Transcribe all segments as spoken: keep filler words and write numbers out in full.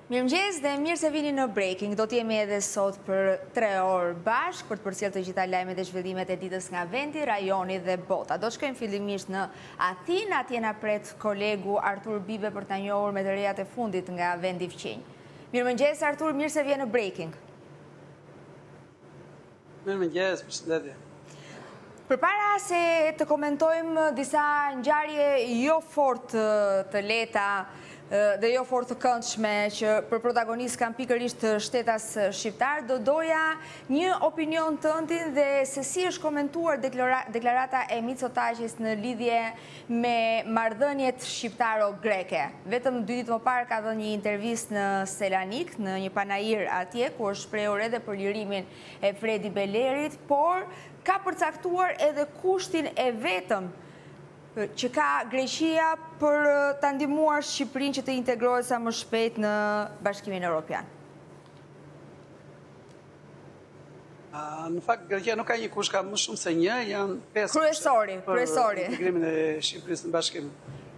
Mirëmëngjes dhe mirë se vini në Breaking. Do t'jemi edhe sot për tre orë bashkë për të përcjellë të gjitha lajmet e zhvillimet e ditës nga vendi, rajoni dhe bota. Do shkojmë fillimisht në Athinë, atje na pret kolegu Artur Bibe për ta njohur me të rejat e fundit nga vendi fqinj. Mirëmëngjes Artur, mirë se vjen në Breaking. Mirëmëngjes, përshëndetje. Përpara se të komentojmë disa ngjarje jo fort të leta dhe jo fort të këndshme që për protagonist kanë pikërisht shtetas shqiptar, do doja një opinion tëndin dhe se si është komentuar deklarata e Mitsotakis në lidhje me marrëdhëniet shqiptaro-greke. Vetëm dy ditë më parë ka dhënë një intervistë në Selanik, në një panajir atje, ku është shprehur edhe për lirimin e Fredi Belerit, por ka përcaktuar edhe kushtin e vetëm që ka Greqia për të ndihmuar Shqipërinë që të integrohet sa më shpejt në Bashkimin Evropian. Në fakt, Greqia nuk ka një kusht, ka më shumë se një, janë pesë kryesori, kryesori. Për integrimin e Shqipërisë në Bashkim.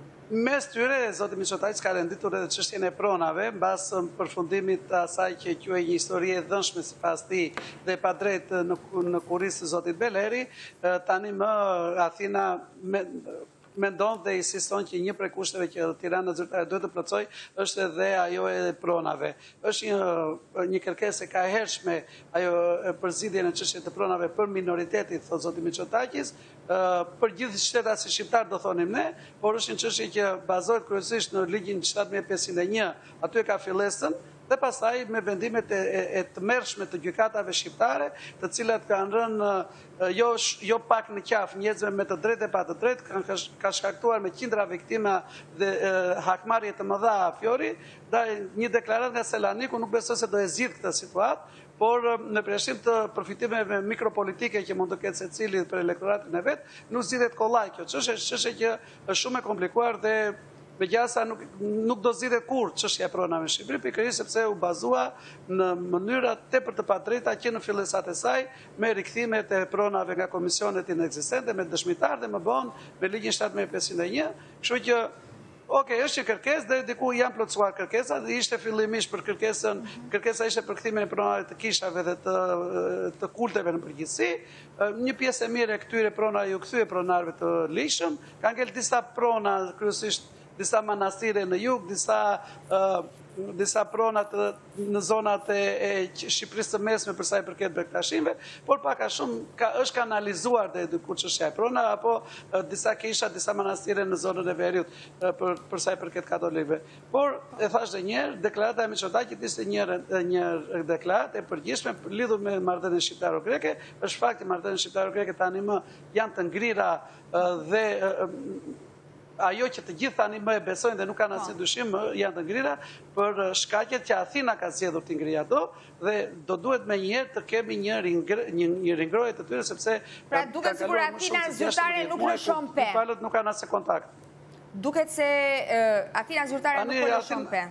Mes tyre, zoti Mitsotakis ka renditur edhe çështjen e pronave, mbas përfundimit të asaj që quhej një histori e dhënshme sipas tij dhe pa drejt në, në kurrizë të zotit Beleri, tani më Athina me, mendon dhe insiston që një prej kushteve që Tirana zyrtare duhet të plotësoj është edhe ajo e pronave. Është një, një kërkesë e kahershme ajo përzidhjen e çështjes të pronave për minoritetit, thot zoti Mitsotakis, për gjithë shtetasit shqiptar do thonim ne, por është një çështje që bazohet kryesisht në ligjin shtatë mijë e pesëqind e një, aty e ka fillesën, dhe pastaj me vendimet e, e, e të mërshme të gjykatave shqiptare, të cilat kanë rënë jo, jo pak në qafë njerëzve me të drejtë e pa të drejtë, kanë ka shkaktuar me qindra viktima dhe e, hakmarrje të mëdha Fiori, dhe një deklaratë nga Selaniku nuk besoj se do e zgjidhë këtë situatë, por në përjashtim të përfitimeve mikropolitike që mund të ketë secili për elektoratin e vet, nuk zgjidhet kollaj kjo çështje, është çështje që është shumë e komplikuar dhe megjithëse nuk, nuk do zgjidhet kurrë çështja e pronave në Shqipëri, pikërisht sepse u bazua në mënyra tepër të padrejta që në fillesat e saj me rikthimet e pronave nga komisionet inekzistente me dëshmitar dhe më vonë me ligjin shtatë mijë e pesëqind e një, kështu që Oke, është që kërkesë dhe diku janë plotësuar kërkesa dhe ishte fillimisht për kërkesën, kërkesa ishte për kthimin e pronave të kishave dhe të, të kulteve në përgjithësi. Një pjesë e mirë e këtyre pronave ju kthye pronarëve të ligjshëm, kanë ngel disa prona kryesisht disa manastire në jug, disa uh, disa pronat në zonat e, e Shqipërisë së mesme për sa i përket Bektashinëve, por pak a shumë ka, është kanalizuar dhe diku çështja e prona apo uh, disa kisha, disa manastire në zonën e Veriut uh, për, për sa i përket katolikëve. Por e thash edhe një herë, deklarata e Mitsotakit ishte një një deklaratë e përgjithshme lidhur me marrëdhënien shqiptaro-greke. Është fakti marrëdhëniet shqiptaro-greke tani më janë të ngrira uh, dhe uh, ajo që të gjithë tani më e besojnë dhe nuk kanë asnjë dyshim janë të ngrira për shkaqet që Athina ka zgjedhur të ngrihej ato dhe do duhet më njëherë të kemi një ringr, një, një ringrojë të tyre sepse pra duket sikur Athina zyrtare nuk lëshon pe. Palët nuk kanë asnjë kontakt. Duket se uh, Athina zyrtare nuk lëshon pe.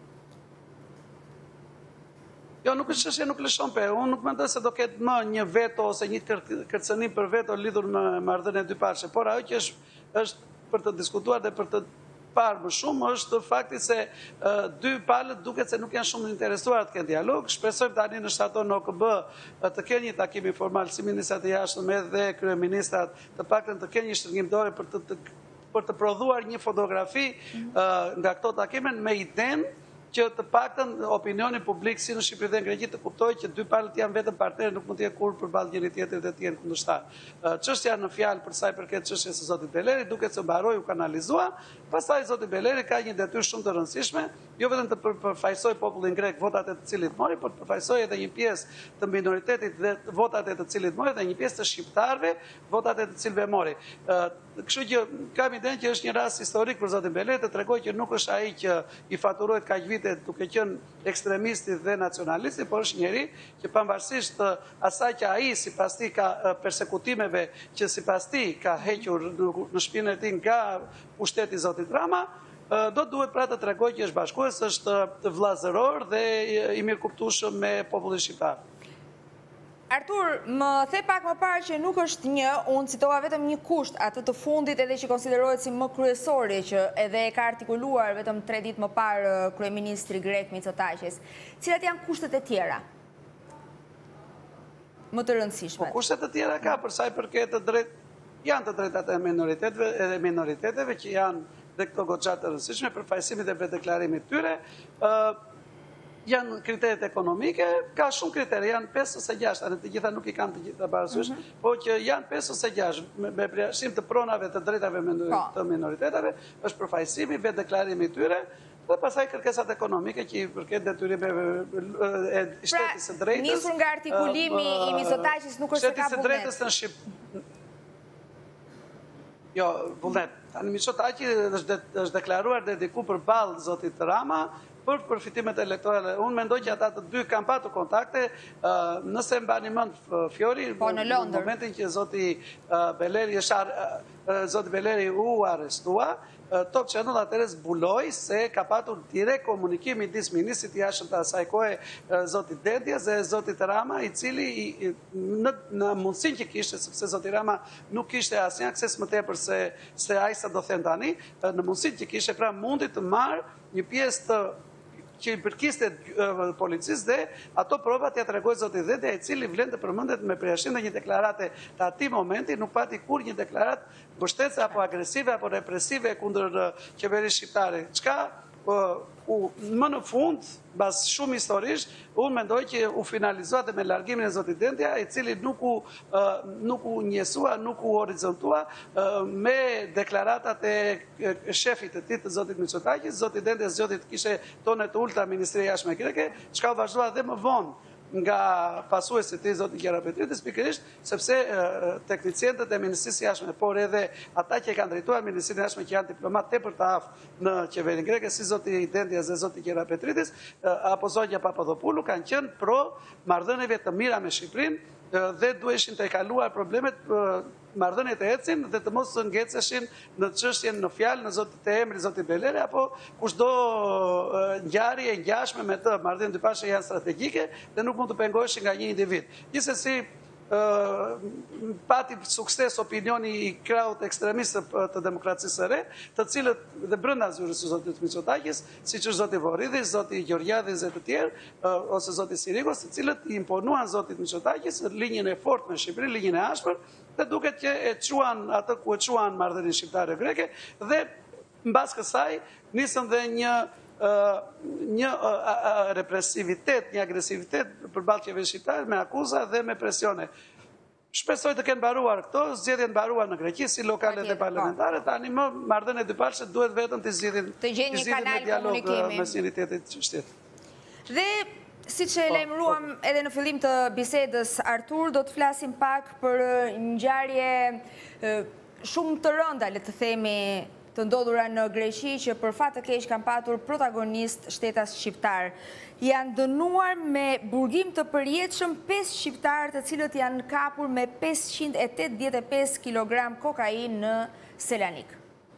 Jo, nuk është çështje nuk lëshon pe. Unë nuk mendoj se do ketë më një veto ose një kërcënim për veto lidhur me marrëdhënien e dyparshme, por ajo që është është për të diskutuar dhe për të parë më shumë është fakti se uh, dy palët duket se nuk janë shumë interesuar të kenë dialog. Shpresojmë tani në shtator në O K B uh, të kenë një takim informal si ministrat e jashtëm edhe kryeministrat të paktën të kenë një shtrëngim dore për të, të për të prodhuar një fotografi uh, nga këto takime me idenë që të paktën opinioni publik si në Shqipëri dhe në Greqi të kuptojë që dy palët janë vetëm partnerë, nuk mund të jenë kurrë përballë njëri tjetrit dhe të jenë kundërshtar. Çështja në fjalë për sa i përket çështjes së zotit Beleri duket se mbaroi u kanalizua, pastaj zoti Beleri ka një detyrë shumë të rëndësishme, jo vetëm të përfaqësoj popullin grek votat e të cilit mori, por të përfaqësoj edhe një pjesë të minoritetit dhe votat e të cilit mori dhe një pjesë të shqiptarëve votat e të cilëve mori. Kështu që kam idenë që është një rast historik për zotin Beleri të tregojë që nuk është ai që i faturohet kaq vite duke qenë ekstremisti dhe nacionalisti, por është njeri që pavarësisht asaj që ai sipas tij ka persekutimeve që sipas tij ka hequr në shpinën e tij nga pushteti i zotit Rama, do duhet pra të tregojë që është bashkues, është vëllazëror dhe i mirëkuptueshëm me popullin shqiptar. Artur, më the pak më parë që nuk është një, unë citova vetëm një kusht, atë të fundit edhe që konsiderohet si më kryesori, që edhe e ka artikuluar vetëm tre ditë më parë kryeministri grek Mitsotakis. Cilat janë kushtet e tjera? Më të rëndësishme. Po kushtet e tjera ka, për sa i përket të drejt, janë të drejtat e minoriteteve, edhe minoriteteve që janë dhe këto goxhat të rëndësishme, përfaqësimit e deklarimit tyre, janë kriteret ekonomike, ka shumë kriterë, janë pesë ose gjashtë, anë të gjitha nuk i kam të gjitha parasysh, po që janë pesë ose gjashtë, me përjashtim të pronave të drejtave të minoritetave, është përfaqësimi, vetë deklarimi tyre, dhe pasaj kërkesat ekonomike që i përket detyrimeve e shtetit së drejtës. Pra, nisur nga artikulimi i Mitsotakis nuk është se ka vullnet. Shtetit së drejtës në Shqipëri. Jo, vullnet. Tani Mitsotakis është deklaruar dediku për balë zotit Rama, për përfitimet elektorale. Unë mendoj që ata të dy kanë patur kontakte, nëse mbani mend Fjori, në momentin që zoti Beleri zoti Beleri u arrestua, Top Channel atëherë zbuloi se ka patur direkt komunikim midis ministrit i jashtëm të asaj kohe zoti Dedjes dhe zotit Rama, i cili në mundësinë që kishte, sepse zoti Rama nuk kishte asnjë akses më tepër se se ai sa do them tani, në mundësinë që kishte pra mundi të marrë një pjesë të që i përkiste policisë dhe ato provat ja tregoi zoti Dedja, i cili vlen të përmendet me përjashtim dhe një deklarate të atij momenti, nuk pati kur një deklaratë mbështetëse apo agresive apo represive kundër qeverisë shqiptare. Çka më në fund, bas shumë historisht, unë mendoj që u finalizua dhe me largimin e zotit Dedja, i cili nuk u njësua, nuk u horizontua me deklaratat e shefit të tij të zotit Mitsotakis. Zotit Dedja zgjodhi të kishte tonet të ulta Ministria e Jashtme greke, çka u vazhdua dhe më vonë nga pasuesit të tij zoti Gjerapetritis, pikërisht sepse teknicientët e Ministrisë së Jashtme, por edhe ata që kanë drejtuar Ministrinë e Jashtme që janë diplomat tepër të aftë në qeverinë greke, si zoti Dedja dhe zoti Gjerapetritis, apo zonja Papadopoulou, kanë qenë pro marrëdhënieve të mira me Shqipërinë dhe duheshin të kaluar problemet marrëdhëniet e ecin dhe të mos ngeceshin në çështjen në fjalë në zotit të emri zotit Beleri apo kushdo ngjarje e ngjashme me të. Marrëdhëniet dypashe janë strategjike dhe nuk mund të pengoheshin nga një individ. Gjithsesi pati sukses opinioni i krahut ekstremistë të demokracisë së re, të cilët dhe brenda zyrës së zotit Mitsotakis, siç është zoti Vorridis, zoti Gjorgjadis dhe të tjerë, ose zoti Sirikos, të cilët i imponuan zotit Mitsotakis linjën e fortë me Shqipërinë, linjën e ashpër, dhe duket që e quan atë ku e quan marrëdhënien shqiptare greke dhe mbas kësaj nisën dhe një një represivitet, një agresivitet përballë qeverisë shqiptare me akuza dhe me presione. Shpresoj të kenë mbaruar këto, zgjedhjen mbaruar në Greqi si lokale dhe parlamentare, tani më marrëdhëniet e dypalëshe duhet vetëm të zgjidhin me dialog mes unitetit shtetit. Dhe si që lajmëruam edhe në fillim të bisedës, Artur, do të flasim pak për ngjarje shumë të rënda, le të themi, të ndodhura në Greqi që për fat të keq kanë patur protagonist shtetas shqiptar. Janë dënuar me burgim të përjetshëm pesë shqiptarë të cilët janë kapur me pesëqind e tetëdhjetë e pesë kilogram kokainë në Selanik.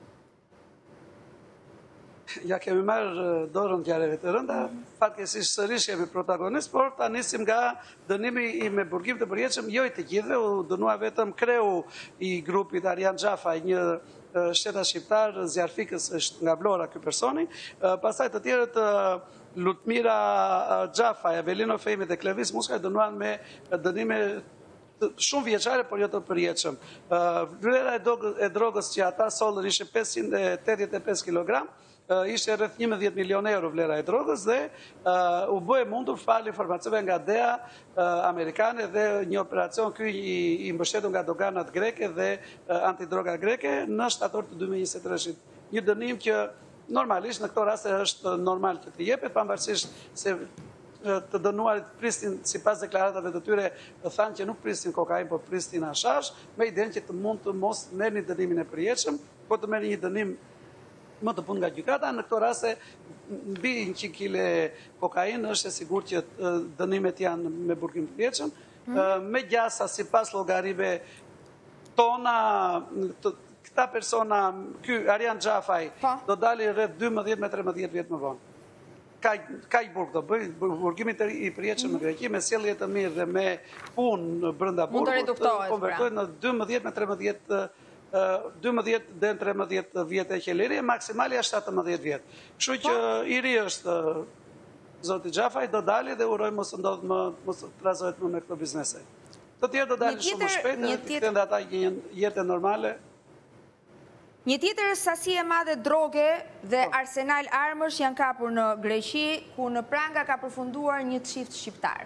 Ja kemi marrë dorën ngjarjeve të rënda, fatkeqësisht sërish jemi protagonist, por ta nisim nga dënimi i me burgim të përjetshëm, jo i të gjithëve, u dënua vetëm kreu i grupit Arjan Xhafaj, një shtetas shqiptar, zjarfikës është nga Vlora ky personi, pastaj të tjerët Lutmira Xhafaj, Avelino Fehmi dhe Klevis Muskaj dënuan me dënime shumë vjeçare, por jo të përjetshëm. Vlera e drogës që ata sollën ishte pesëqind e tetëdhjetë e pesë kilogram, ishte rreth njëmbëdhjetë milion euro vlera e drogës dhe u bë e mundur falë informacione nga D E A amerikane dhe një operacion ky i mbështetur nga doganat greke dhe antidroga greke në shtator të dy mijë e njëzet e tre. Një dënim që normalisht në këto raste është normal që të jepet, pavarësisht se të dënuarit pristin, sipas deklaratave të tyre, thanë që nuk pristin kokainë, por pristin hashash, me idenë që të mund të mos merrni dënimin e përjetshëm, por të merrni një dënim më të punë nga gjykata. Në këto raste mbi njëqind kile kokainë është e sigurt që dënimet janë me burgim të përjetshëm. Me gjasa sipas llogarive tona, këta persona, ky Arjan Xhafaj do dalë rreth dymbëdhjetë me trembëdhjetë vjet më vonë. ka i burg të bëj, burgimit i përjetshëm në Greqi, me sjellje të mirë dhe me punë brenda burgut, konvertohet në dymbëdhjetë me tridhjetë dymbëdhjetë deri në tridhjetë vjet e qeliri, maksimali është shtatëmbëdhjetë vjet. Kështu që i ri është zoti Xhafaj, do dalë dhe uroj mos ndodh më, mos trazohet më me këto biznese. Të tjerë do dalë shumë shpejt, të kthehen ata një jetë normale. Një tjetër sasi e madhe droge dhe arsenal armësh janë kapur në Greqi, ku në pranga ka përfunduar një çift shqiptar.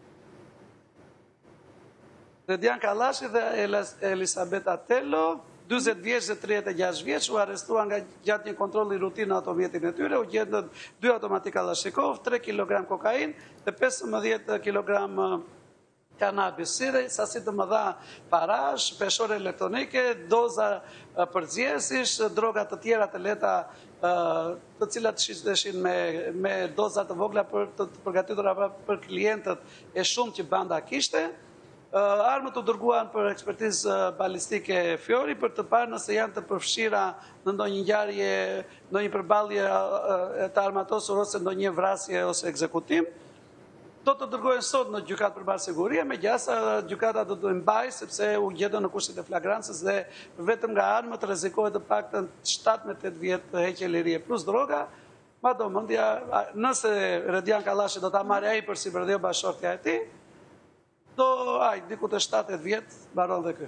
Redian Kallashi dhe Elisabeta Tello, dyzet vjeç dhe tridhjetë e gjashtë vjeç, u arrestuan nga gjatë një kontrolli rutinë në automjetin e tyre, u gjetën dy automatik Kalashnikov, tre kilogram kokain dhe pesëmbëdhjetë kilogram kanabis, sasi të mëdha parash, peshore elektronike, doza përgjesish, droga të tjera të leta, të cilat shiteshin me, me doza të vogla për të, të përgatitura për klientët e shumë që banda kishte. Armët u dërguan për ekspertizë balistike Fiori për të parë nëse janë të përfshira në ndonjë ngjarje, ndonjë përballje të armatosur ose ndonjë vrasje ose ekzekutim. Do të dërgohen sot në gjykatë përmbajtje sigurie, megjithëse gjykata do të mbajë sepse u gjetën në kushtet e flagrancës dhe vetëm nga armët rrezikohet të paktën shtatë me tetë vjet heqje lirie plus droga. Madomendja, nëse Redian Kallashi do ta marrë ai për si përdheu bashortja e tij, do aj, diku të shtatet vjetë, baron dhe kë.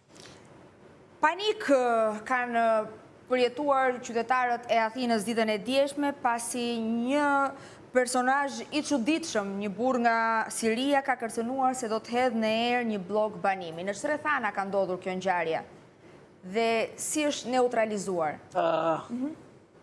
Panik kanë përjetuar qytetarët e Athinës ditën e djeshme, pasi një personazh i çuditshëm, një burr nga Siria, ka kërcënuar se do të hedhë në erë një blok banimi. Në çfarë thana ka ndodhur kjo ngjarje? Dhe si është neutralizuar? Uh, mm -hmm.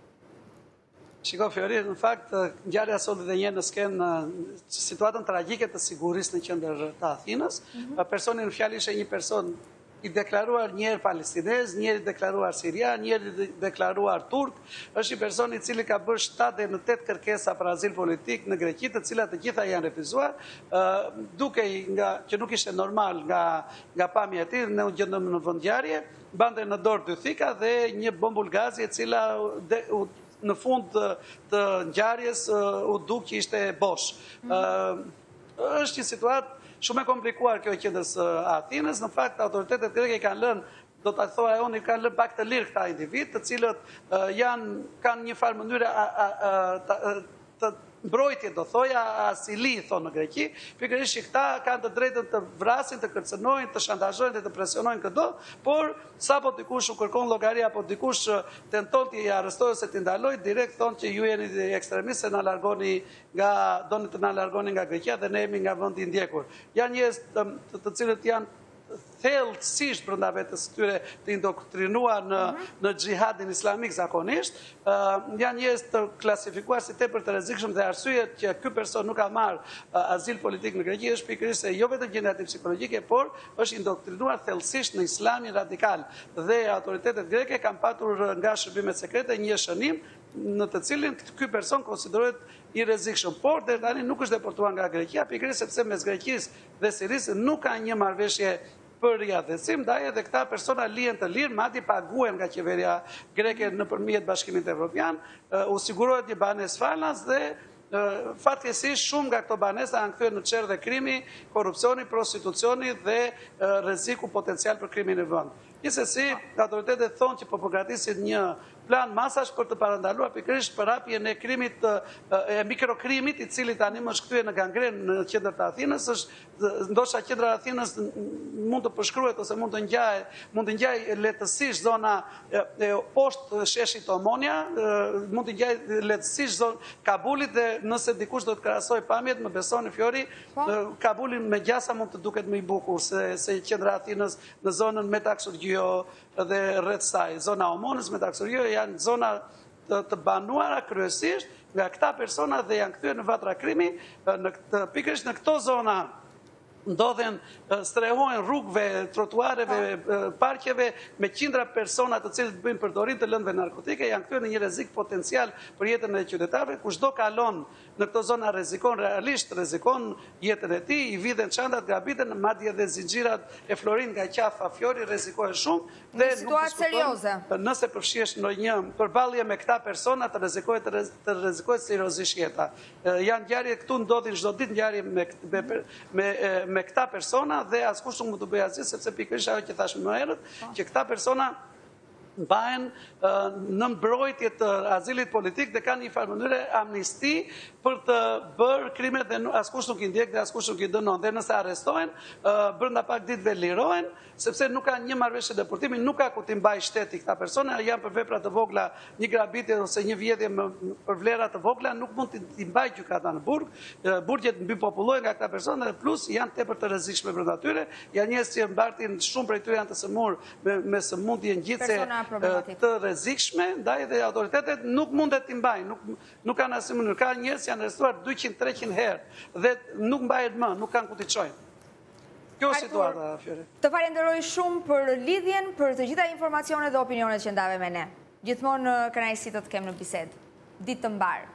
Shiko Fiori, në fakt, ngjarja sot dhe një në skenë situatën tragjike të sigurisë në qendër të Athinës. Mm -hmm. Personi në fjalë ishte një person i deklaruar njëherë palestinez, njëherë i deklaruar sirian, njëherë i deklaruar turk. Është një person i cili ka bërë shtatë deri në tetë kërkesa për azil politik në Greqi, të cilat të gjitha janë refuzuar, uh, duke nga që nuk ishte normal nga nga pamja e tij, ne u gjendëm në vendngjarje, bante në dorë dy thika dhe një bombull gazi e cila de, u, në fund të, të ngjarjes uh, u duk që ishte bosh. Mm -hmm. uh, është një situatë shumë e komplikuar kjo e qendrës uh, Athinës. Në fakt, autoritetet greke kanë lënë, do të thoja unë, kanë lënë pak të lirë këta individ, të cilët uh, janë, kanë një farë mënyre të mbrojtje, do thoja, asili, thonë në Greqi, pikërisht që këta kanë të drejtën të vrasin, të kërcënojnë, të shantazhojnë dhe të presionojnë këdo, por sa po dikush u kërkon llogari apo dikush tenton t'i arrestojë ose t'i ndalojë, direkt thonë që ju jeni ekstremistë, se na largoni nga, doni të na largoni nga Greqia dhe ne jemi nga vendi i ndjekur. Janë njerëz të, të, të cilët janë thellësisht brenda vetes tyre të indoktrinuar në, mm -hmm. në xhihadin islamik zakonisht, uh, janë njerëz të klasifikuar si tepër të rrezikshëm dhe arsyet që ky person nuk ka marrë uh, azil politik në Greqi është pikërisht se jo vetëm gjendja e psikologjike, por është indoktrinuar thellësisht në islamin radikal dhe autoritetet greke kanë patur nga shërbimet sekrete një shënim në të cilin ky person konsiderohet i rrezikshëm, por deri tani nuk është deportuar nga Greqia, pikërisht sepse mes Greqisë dhe Sirisë nuk ka një marrëveshje për riadhësim, ndaj edhe këta persona lihen të lirë, madje paguhen nga qeveria greke nëpërmjet Bashkimit Evropian, uh, u sigurohet një banesë falas dhe uh, fatkeqësisht shumë nga këto banesa janë kthyer në çerë dhe krimi, korrupsioni, prostitucioni dhe uh, rreziku potencial për krimin e vend. Gjithsesi, autoritetet thonë që po përgatisin një plan masash për të parandaluar pikërisht përhapjen e krimit, e mikrokrimit, i cili tani më është kthyer në gangren në qendër të Athinës. Është ndoshta qendra e Athinës mund të përshkruhet ose mund të ngjajë, mund të ngjajë lehtësisht zona e, e poshtë sheshit Omonia, mund të ngjajë lehtësisht zonë Kabulit dhe nëse dikush do të krahasoj pamjet, më besoni Fiori, Kabuli me gjasa mund të duket më i bukur se se qendra e Athinës në zonën Metaxurgjio dhe rreth saj. Zona Omonës, Metaxurgjio janë zona të, të banuara kryesisht nga këta persona dhe janë kthyer në vatra krimi. Në këtë, pikërisht në këto zona ndodhen, strehojnë rrugëve, trotuareve, parqeve me qindra persona të cilët bëjnë përdorim të lëndëve narkotike, janë kthyer në një rrezik potencial për jetën e qytetarëve. Kushdo kalon në këto zona rrezikon realisht, rrezikon jetën e tij, i vidhen çantat, grabiten, madje edhe zinxhirat e Florin nga qafa Fiori rrezikohen shumë dhe Një situatë serioze. Nëse përfshihesh ndonjë përballje me këta persona të rrezikohet të rrezikohet seriozisht jeta. Janë ngjarje këtu ndodhin çdo ditë ngjarje me me me këta persona dhe askush nuk mund të bëjë asgjë sepse pikërisht ajo që thash më herët, që këta persona mbahen në mbrojtje të azilit politik dhe kanë një farë mënyre amnisti për të bërë krimet dhe askush nuk i ndjek dhe askush nuk i dënon. Dhe nëse arrestohen, brenda pak ditëve lirohen, sepse nuk ka një marrëveshje deportimi, nuk ka ku t'i mbaj shteti këta persona, janë për vepra të vogla, një grabitje ose një vjedhje për vlera të vogla, nuk mund t'i mbaj gjykata në burg. Burgjet mbipopullohen nga këta persona dhe plus janë tepër të rrezikshme brenda tyre. Janë njerëz që mbartin shumë prej tyre janë të sëmur me sëmundje ngjitse të rrezikshme, ndaj dhe autoritetet nuk mundet t'i mbajnë, nuk kanë asnjë mënyrë. Ka njerëz janë arrestuar dyqind treqind herë dhe nuk mbahet më, nuk kanë ku t'i çojnë. Kjo është situata, Fiori. Të falenderoj shumë për lidhjen, për të gjitha informacionet dhe opinionet që ndave me ne. Gjithmonë kënaqësi të të kem në bisedë. Ditë të mbar.